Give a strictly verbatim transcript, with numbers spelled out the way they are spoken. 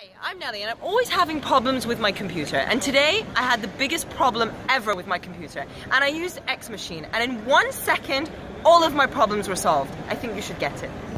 Hi, I'm Nelly and I'm always having problems with my computer, and today I had the biggest problem ever with my computer, and I used XMACHINE, and in one second all of my problems were solved. I think you should get it.